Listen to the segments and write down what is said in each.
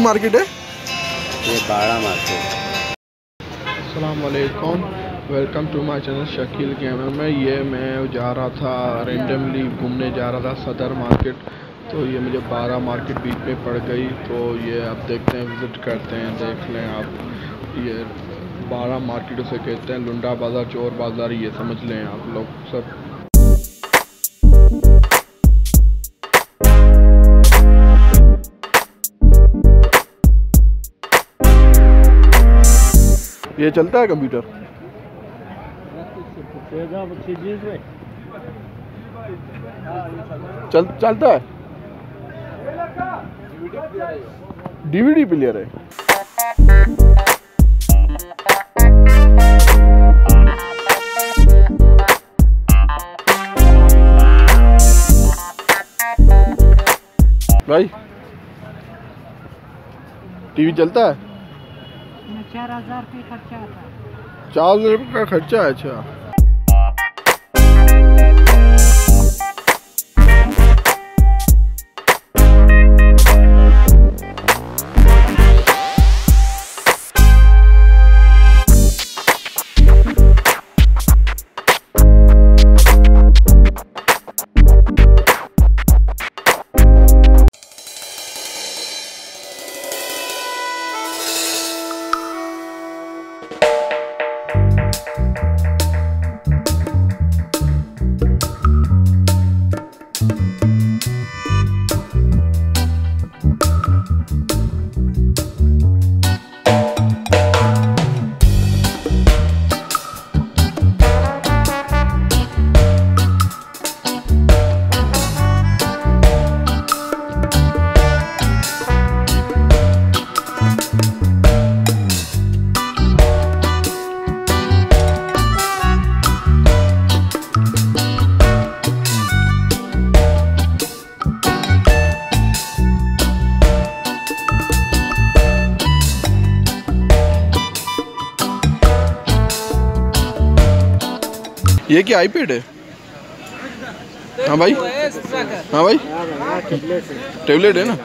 Market है? ये बाड़ा मार्केट। अस्सलाम वालेकुम, welcome to my channel Shakeel gamer में। ये मैं जा रहा था रेंडमली घूमने जा रहा था सदर मार्केट, तो ये मुझे बाड़ा मार्केट बीच में पड़ गई। तो ये अब देखते हैं, विज़िट करते हैं, देख लें आप। ये बाड़ा मार्केट उसे कहते हैं, लुंडा बाज़ार, चोर बाज़ार, ये समझ लें आप लोग सब। ये चलता है कंप्यूटर? चलता है? डीवीडी प्लेयर है। भाई टीवी चलता है? 4000 रुपये खर्चा आता है। 4000 रुपये का खर्चा है? अच्छा। ये क्या आईपैड है? हाँ भाई, हाँ भाई, टैबलेट है ना।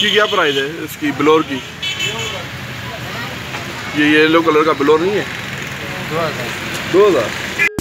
इसकी क्या प्राइस है इसकी ब्लोर की? ये येलो कलर का ब्लोर नहीं है? 2000।